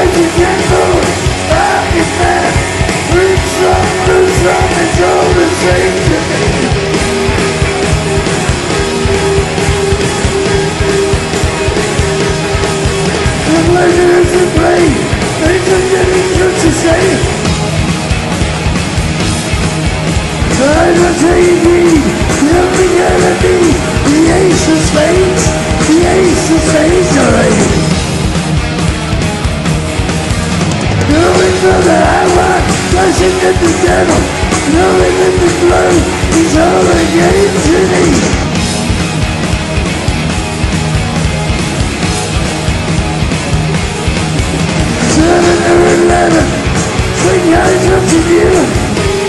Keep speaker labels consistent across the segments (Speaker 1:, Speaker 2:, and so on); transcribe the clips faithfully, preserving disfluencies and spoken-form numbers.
Speaker 1: T V, nothing gonna be the ace of spades, the ace of spades, alright. Going for the hour, rushing at the devil, knowing that the blow is all against me. Seven or eleven, swing eyes up to you.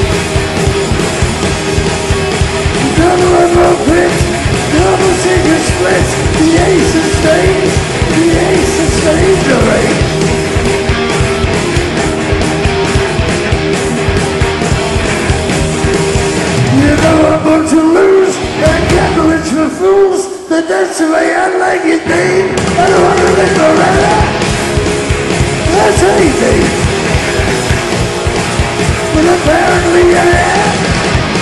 Speaker 1: Double emerald pit, double secret split, the ace of spades, the ace of spades, alright. You know I'm about to lose, that capital's for fools, but that's the way I like it, babe. I don't want to live forever. That's easy. But apparently I am.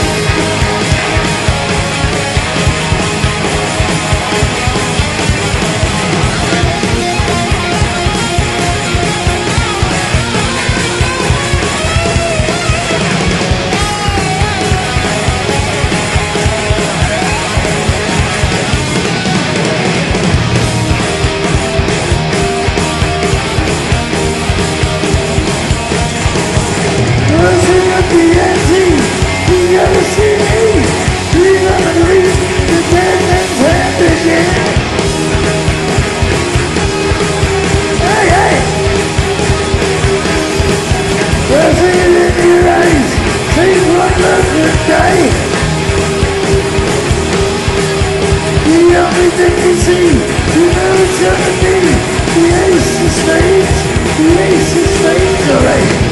Speaker 1: Everything you see, you know it's gonna be the ace of spades, the ace of spades, alright.